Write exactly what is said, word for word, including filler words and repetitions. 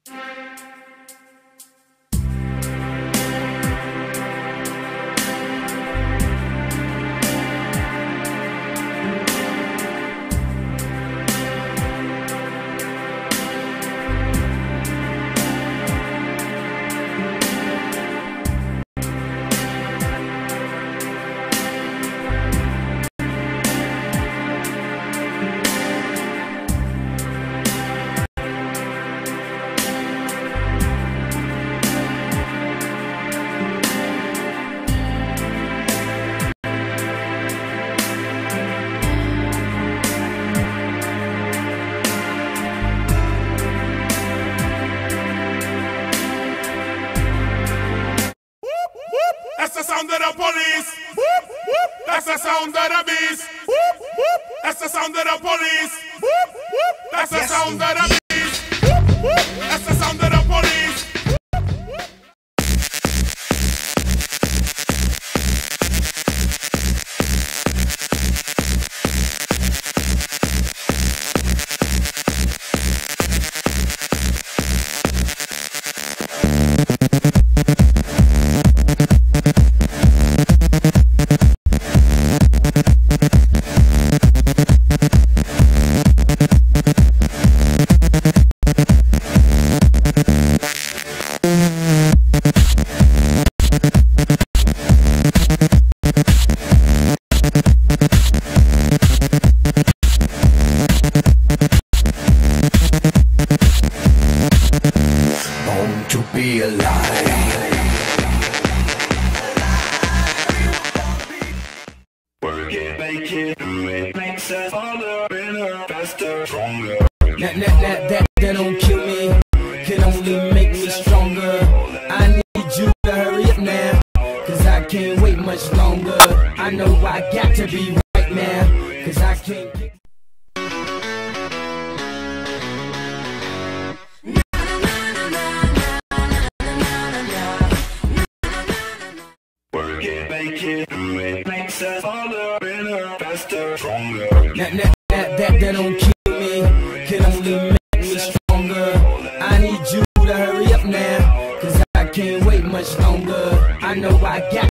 That's the sound of the police. That's the sound of the beast. That's the sound of the police. That's the sound of the beast. That's the sound of the police. To be alive. Work it, make it, do it, makes us harder, better, faster, stronger. That, that, that, that, that don't kill me, can only make me stronger. I need you to hurry up now, cause I can't wait much longer. I know I got to be right now, cause I can't get make it, do it, makes us harder, better, faster, stronger. That, that, that, that, that don't kill me, can only make me stronger. I need you to hurry up now, cause I can't wait much longer. I know I got